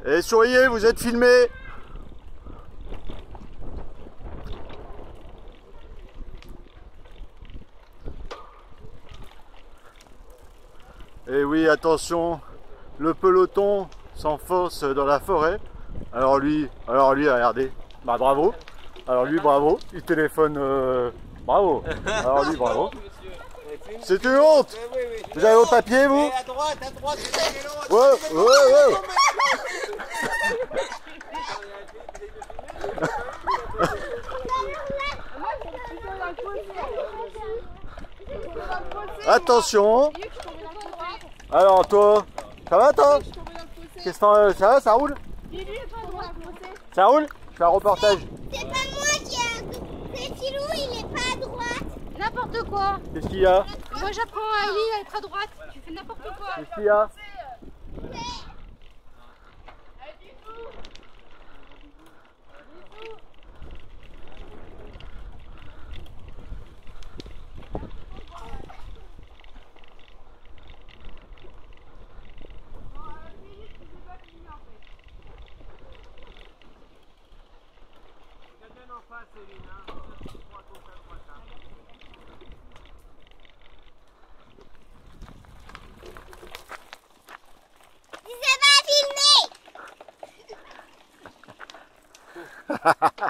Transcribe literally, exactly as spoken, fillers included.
Et souriez, vous êtes filmés. Et oui, attention, le peloton s'enfonce dans la forêt. Alors lui, alors lui, regardez, bah bravo. Alors lui, bravo, il téléphone, euh, bravo. Alors lui, bravo. C'est une honte. Vous avez vos papiers, vous? À droite, à droite, c'est ouais, ouais, ouais. Attention. Alors toi, ça va toi? Qu'est-ce que ça va, ça roule? Ça roule? Je fais un reportage. C'est pas moi qui a... C'est Philou, il est pas à droite. N'importe quoi. Qu'est-ce qu'il y a? Moi j'apprends à Ellie à être à droite. Tu fais n'importe quoi. Qu'est-ce qu'il y a? Il s'est pas filmé.